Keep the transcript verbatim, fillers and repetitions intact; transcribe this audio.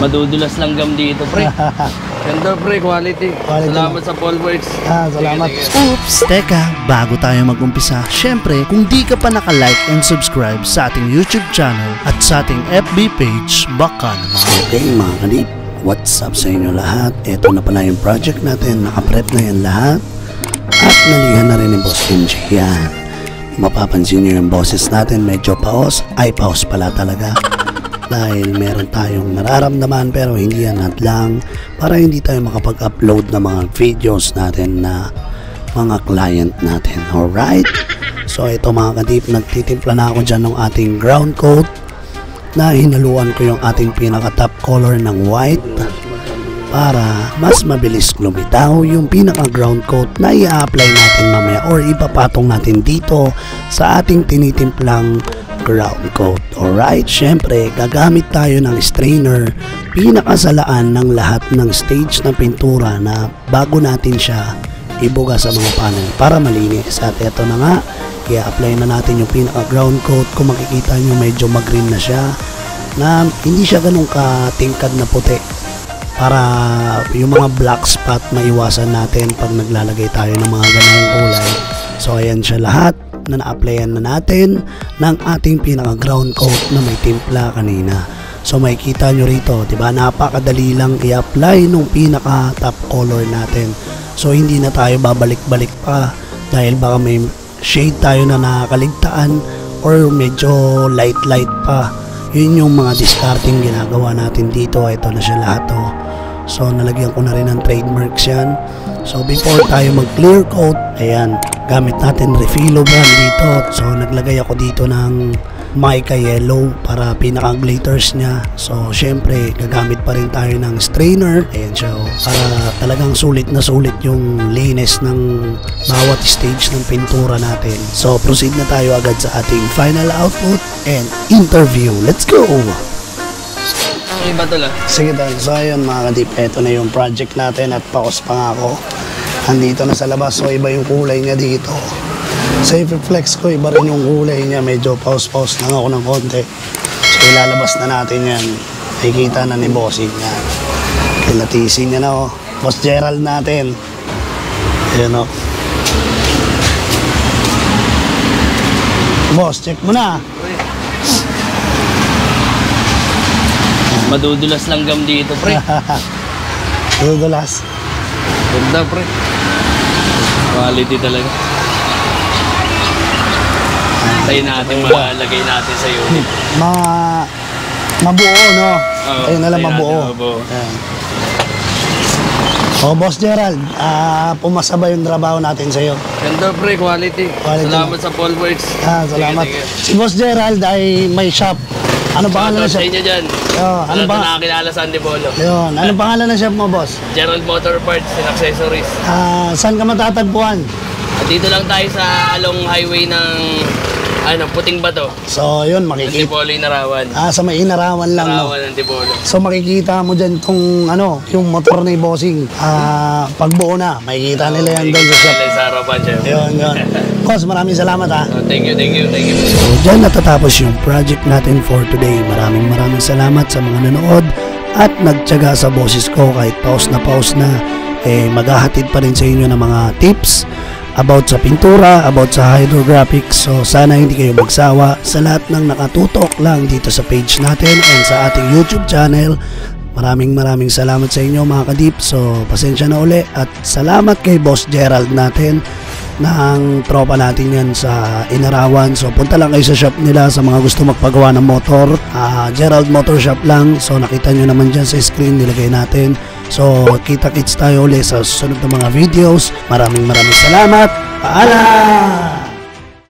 Madudulas lang gam dito, pre. Ganda, pre, quality. quality. Salamat sa Paulworks. Ah, salamat. Oops! Teka, bago tayo mag-umpisa, syempre, kung di ka pa naka-like and subscribe sa ating YouTube channel at sa ating F B page, baka naman. Okay, mga kadip, what's up sa inyo lahat? Ito na pala yung project natin, nakaprep na yan lahat. At nalihan na rin yung Boss M J yan. Mapapansin nyo yung boses natin, medyo paos. Ay, paos pala talaga. Dahil meron tayong nararamdaman pero hindi yan hadlang para hindi tayo makapag-upload ng mga videos natin na mga client natin. Alright? So ito mga kadip, nagtitimpla na ako dyan ng ating ground coat na hinaluan ko yung ating pinaka-top color ng white para mas mabilis lumitaw yung pinaka-ground coat na i-apply natin mamaya or ipapatong natin dito sa ating tinitimplang ground coat. Alright, syempre gagamit tayo ng strainer, pinakasalaan ng lahat ng stage ng pintura na bago natin siya ibuga sa mga panel para malinis. At eto na nga, i-apply na natin yung pinaka ground coat. Kung makikita nyo medyo mag-green na siya, na hindi siya ganun katingkad na puti, para yung mga black spot maiwasan natin pag naglalagay tayo ng mga ganung kulay. So ayan siya lahat na na-applyan na natin ng ating pinaka ground coat na may timpla kanina. So makikita nyo rito, diba, napakadali lang i-apply nung pinaka top color natin. So hindi na tayo babalik-balik pa dahil baka may shade tayo na nakakaligtaan or medyo light-light pa. Yun yung mga discarding ginagawa natin dito. Ito na siya lahat, oh. So nalagyan ko na rin ng trademarks yan. So before tayo mag clear coat, ayan, gamit natin Refilo brand dito. So naglagay ako dito ng mica yellow para pinaka glitters niya. So syempre gagamit pa rin tayo ng strainer. Ayan siya, oh, para talagang sulit na sulit yung linis ng bawat stage ng pintura natin. So proceed na tayo agad sa ating final output and interview. Let's go! Iba to lang. Sige tayo. So ayun mga kadip, eto na yung project natin at paos pa nga ako. Andito na sa labas, so iba yung kulay niya dito. Sa i-flex ko, iba rin yung kulay niya. Medyo paus-paus lang ako ng konti. So ilalabas na natin yan. Nakikita na ni Bossing yan. Kilatisin niya na, oh. Boss Gerald natin. Ayan, oh. Boss, check mo na. Madudulas lang gam dito, pre. Madudulas. Ganda, pre. Quality talaga. Tayo natin malagay natin sa unit. Ma mabuo, no? Oo, tayo na lang mabuo. mabuo. Oh, Boss Gerald, uh, pumasa ba yung trabaho natin sa'yo? Ganda, pre, quality. quality. Salamat na sa Paulworks. Ah, salamat. Sige, sige. Si Boss Gerald ay may shop. Ano pangalan na shop? Sa inyo dyan. Oh, ano ba? Nakakilala sa Antipolo. Yun. Ano pangalan na shop mo, boss? Gerald Motor Parts and Accessories. Ah, saan ka matatagpuan? At dito lang tayo sa along highway ng ano, Puting Bato. So, yun, makikita. Antipolo, Inarawan. Ah, sa may Inarawan lang, Inarawan, no? Antipolo. So, makikita mo dyan tong, ano, yung motor ni Bossing. Ah, pagbuo na, makikita nila yan doon sa shop. Sa harapan siya. Yun, yun. Boss, maraming salamat, ha? Oh, thank you, thank you, thank you. So, dyan natatapos yung project natin for today. Maraming maraming salamat sa mga nanood at nagtyaga sa boses ko kahit pause na pause na. Eh, maghahatid pa rin sa inyo ng mga tips about sa pintura, about sa hydrographics. So sana hindi kayo magsawa sa lahat ng nakatutok lang dito sa page natin and sa ating YouTube channel. Maraming maraming salamat sa inyo mga kadip. So pasensya na uli at salamat kay Boss Gerald natin na ang tropa natin yan sa Inarawan. So punta lang kayo sa shop nila sa mga gusto magpagawa ng motor. uh, Gerald Motor Shop lang. So nakita nyo naman dyan sa screen, nilagay natin. So kita-kits tayo ulit sa susunod na mga videos. Maraming maraming salamat. Paalam!